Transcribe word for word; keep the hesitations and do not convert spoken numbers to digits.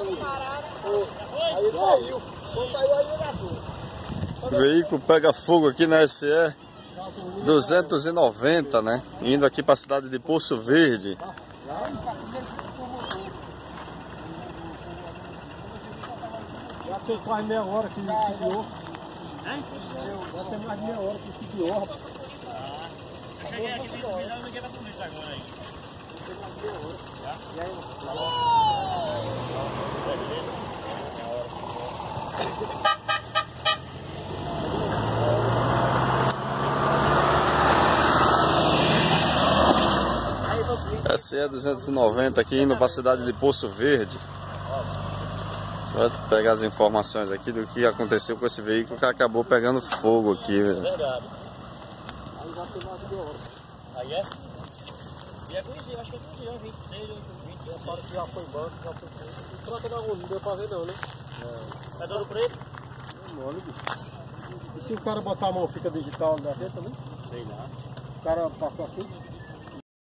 Aí ele saiu. Quando saiu aí ele gastou. O veículo pega fogo aqui na S E duzentos e noventa, né? Indo aqui para a cidade de Poço Verde. Já tem quase meia hora que esfriou. Já tem mais de meia hora que esfriou, rapaz. Eu cheguei aqui, tem que me dar uma ligação da polícia agora aí. E aí? S E duzentos e noventa aqui indo para a cidade de Poço Verde. Vai pegar as informações aqui do que aconteceu com esse veículo que acabou pegando fogo aqui. É verdade. Aí já tem mais de meia hora. Aí é? E é conhecido, acho que é conhecido, vinte e seis, vinte, vinte. Para que já foi embora, já foi embora. Troca da rua, não deu pra ver não, né? É. Tá dando preto? É mole, bicho. E se o cara botar a mão, fica digital da gente também? Sei lá. O cara passou assim?